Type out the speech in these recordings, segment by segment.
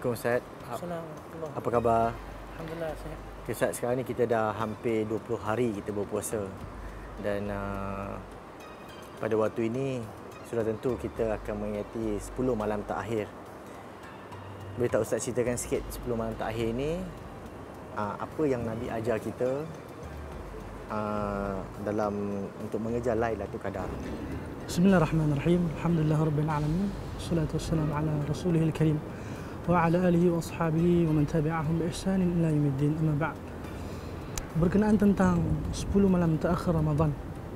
Assalamualaikum Ustaz. Assalamualaikum. Apa khabar? Alhamdulillah sihat. Okay, Ustaz, sekarang ni kita dah hampir 20 hari kita berpuasa. Dan pada waktu ini sudah tentu kita akan mengingati 10 malam terakhir. Boleh tak Ustaz ceritakan sikit 10 malam terakhir ni apa yang Nabi ajar kita dalam untuk mengejar Lailatul Qadar? Bismillahirrahmanirrahim. Alhamdulillahirabbil alamin. Wassalatu wassalamu ala rasulihil karim wa ala alihi wa ashabihi wa man tabi'ahum bi ihsanin ila yaumiddin. Amma ba'd. Berkenaan tentang 10 malam terakhir Ramadan.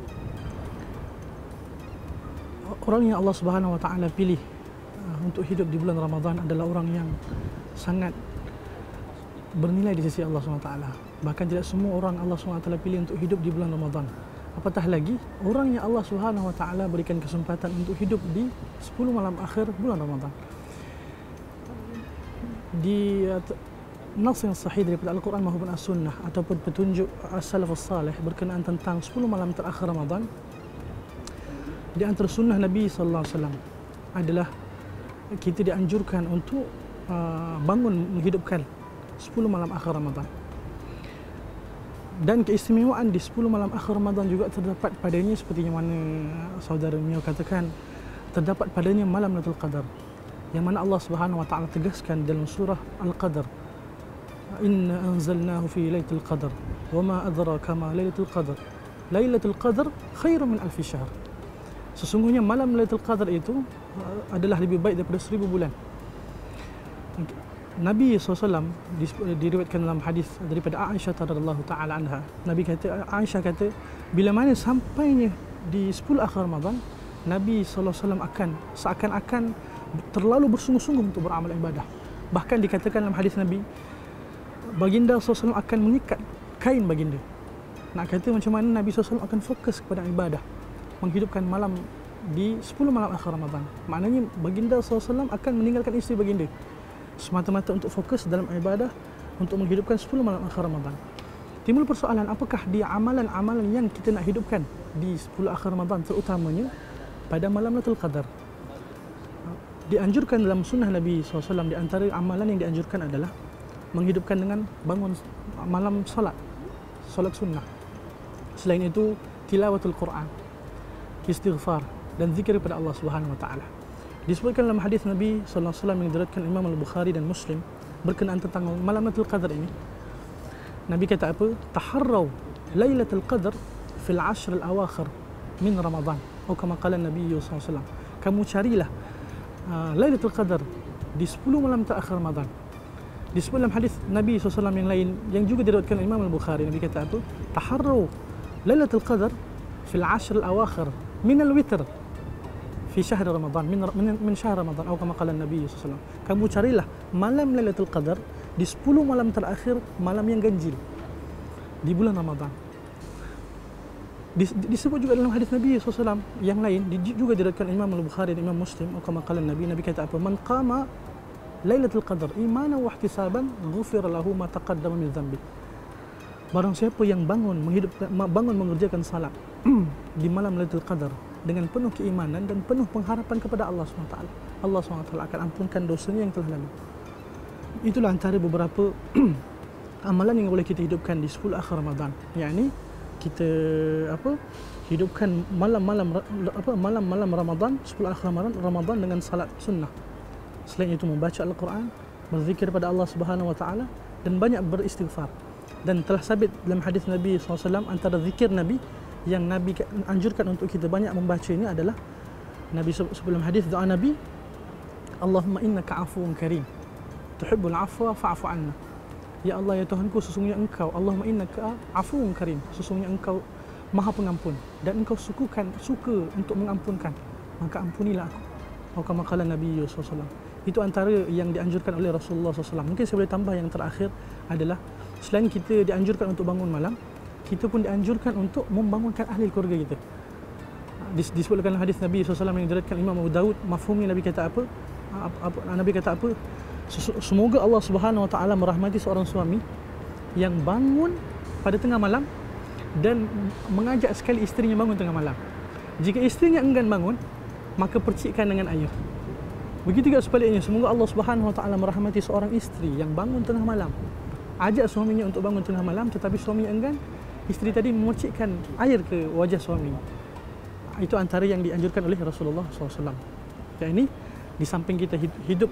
Orang yang Allah Subhanahu wa taala pilih untuk hidup di bulan Ramadan adalah orang yang sangat bernilai di sisi Allah Subhanahu wa taala. Bahkan tidak semua orang Allah Subhanahu wa taala pilih untuk hidup di bulan Ramadan. Apatah lagi orang yang Allah Subhanahu wa taala berikan kesempatan untuk hidup di 10 malam akhir bulan Ramadan. Di nas yang sahih daripada Al-Quran maupun As-Sunnah ataupun petunjuk As-Salafus Salih berkenaan tentang 10 malam terakhir Ramadan, di antara sunnah Nabi sallallahu alaihi wasallam adalah kita dianjurkan untuk bangun menghidupkan 10 malam akhir Ramadan. Dan keistimewaan di 10 malam akhir Ramadan juga terdapat padanya seperti yang mana saudara Mio katakan, terdapat padanya malam Lailatul Qadar, yang mana Allah Subhanahu wa taala tegaskan dalam surah Al-Qadar, inna anzalnahu fi lailatul qadar wa ma adraka ma lailatul qadar lailatul qadar khairun min alfi syahr. Sesungguhnya malam Lailatul Qadar itu adalah lebih baik daripada 1000 bulan. Nabi SAW diriwayatkan dalam hadis daripada Aisyah radhiyallahu taala anha. Aisyah kata, bila mana sampainya di 10 akhir Ramadan, Nabi SAW akan seakan-akan terlalu bersungguh-sungguh untuk beramal ibadah. Bahkan dikatakan dalam hadis Nabi, baginda SAW akan mengikat kain baginda. Nak kata macam mana Nabi SAW akan fokus kepada ibadah, menghidupkan malam di 10 malam akhir Ramadan. Maknanya baginda SAW akan meninggalkan isteri baginda semata-mata untuk fokus dalam ibadah, untuk menghidupkan 10 malam akhir Ramadan. Timbul persoalan, apakah dia amalan-amalan yang kita nak hidupkan di 10 akhir Ramadan, terutamanya pada malam Lailatul Qadar? Dianjurkan dalam sunnah Nabi SAW, di antara amalan yang dianjurkan adalah menghidupkan dengan bangun malam solat sunnah. Selain itu, tilawatul Quran, istighfar dan zikir kepada Allah Subhanahu wa taala. Disebutkan dalam hadis Nabi sallallahu alaihi wasallam yang diriwayatkan Imam Al-Bukhari dan Muslim berkenaan tentang malam Lailatul Qadar ini. Nabi kata apa? Taharraw Lailatul Qadar fil 'ashr al-awakhir min Ramadan. Atau kama qala Nabi sallallahu alaihi wasallam, kamu carilah Lailatul Qadar di 10 malam terakhir Ramadan. Disebut dalam hadis Nabi SAW yang lain yang juga diriwayatkan Imam Al-Bukhari, Nabi kata apa? Taharraw Lailatul Qadar fil 'ashr al-awakhir min al-witr fi syahr Ramadan, min syahr Ramadan, atau kama qala Nabi SAW. Kamu carilah malam Lailatul Qadar di 10 malam terakhir, malam yang ganjil di bulan Ramadan. Disebut juga dalam hadis Nabi SAW yang lain, juga diriwayatkan Imam Al-Bukhari dan Imam Muslim, atau kama qala Nabi kata apa? Man qama Lailatul Qadar imanan wa ihtisaban ghufira lahu ma taqaddama min dhanbi. Barang siapa yang bangun mengerjakan salat di malam Lailatul Qadar dengan penuh keimanan dan penuh pengharapan kepada Allah SWT, Allah SWT akan ampunkan dosanya yang telah lalu. Itulah antara beberapa amalan yang boleh kita hidupkan di 10 akhir Ramadan. Yakni kita hidupkan malam-malam Ramadan, 10 akhir Ramadan dengan salat sunnah. Selain itu membaca Al-Quran, berzikir kepada Allah Subhanahu wa taala dan banyak beristighfar. Dan telah sabit dalam hadis Nabi SAW, antara zikir Nabi yang Nabi anjurkan untuk kita banyak membaca ini adalah Nabi sebelum hadis doa Nabi, Allahumma innaka afuwun karim tuhibbul afwa fa'fu anna. Ya Allah, ya Tuhanku, sesungguhnya Engkau, Allahumma innaka afuwun karim, sesungguhnya Engkau Maha Pengampun dan Engkau suka untuk mengampunkan, maka ampunilah aku. Atau kama qala Nabi SAW. Itu antara yang dianjurkan oleh Rasulullah SAW. Mungkin saya boleh tambah yang terakhir adalah, selain kita dianjurkan untuk bangun malam, kita pun dianjurkan untuk membangunkan ahli keluarga kita. Disebutkan dalam hadis Nabi SAW yang diriwayatkan Imam Abu Daud, mafhumnya Nabi kata apa? Nabi kata apa? Semoga Allah Subhanahu wa taala merahmati seorang suami yang bangun pada tengah malam dan mengajak sekali isterinya bangun tengah malam. Jika isterinya enggan bangun, maka percikkan dengan air. Begitu juga sebaliknya, semoga Allah Subhanahu Wa Taala merahmati seorang isteri yang bangun tengah malam, ajak suaminya untuk bangun tengah malam, tetapi suami enggan, isteri tadi memercikkan air ke wajah suami. Itu antara yang dianjurkan oleh Rasulullah SAW. Yang ini di samping kita hidup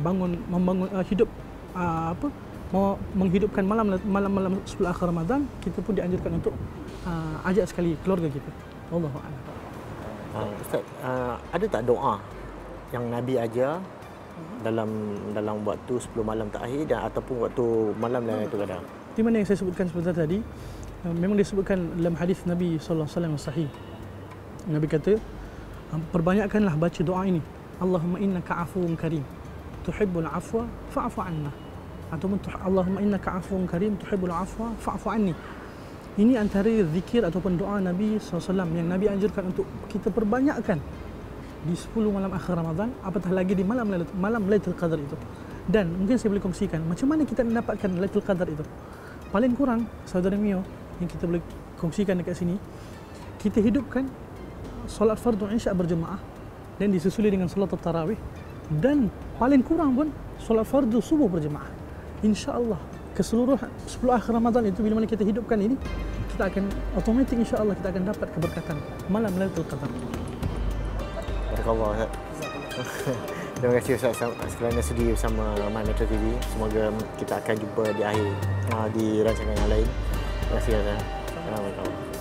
menghidupkan malam 10 akhir Ramadan, kita pun dianjurkan untuk ajak sekali keluarga kita. Wallahu a'lam. Ustaz, ada tak doa yang Nabi ajar dalam waktu 10 malam terakhir dan ataupun waktu malam Lailatul Qadar? Di mana yang saya sebutkan sebentar tadi, memang disebutkan dalam hadis Nabi sallallahu alaihi wasallam yang sahih. Nabi kata, perbanyakkanlah baca doa ini. Allahumma innaka afuwun karim, tuhibbul afwa fa'fu 'anna. Ataupun Allahumma innaka afuwun karim, tuhibbul afwa fa'fu 'anni. Ini antara zikir ataupun doa Nabi SAW yang Nabi anjurkan untuk kita perbanyakkan di 10 malam akhir Ramadan, apatah lagi di malam Lailatul Qadar itu. Dan mungkin saya boleh kongsikan macam mana kita mendapatkan Lailatul Qadar itu. Paling kurang, saudara Mio, yang kita boleh kongsikan dekat sini, kita hidupkan solat fardu Isya berjemaah dan disusuli dengan solat tarawih, dan paling kurang pun solat fardu subuh berjemaah. InsyaAllah keseluruhan 10 akhir Ramadan itu, bila mana kita hidupkan ini, kita akan otomatik insyaAllah kita akan dapat keberkatan malam Lailatul Qadar. Barakallah. Terima kasih Ustaz kerana sudi bersama My Metro TV. Semoga kita akan jumpa di akhir di rancangan yang lain. Terima kasih Ustaz. Assalamualaikum.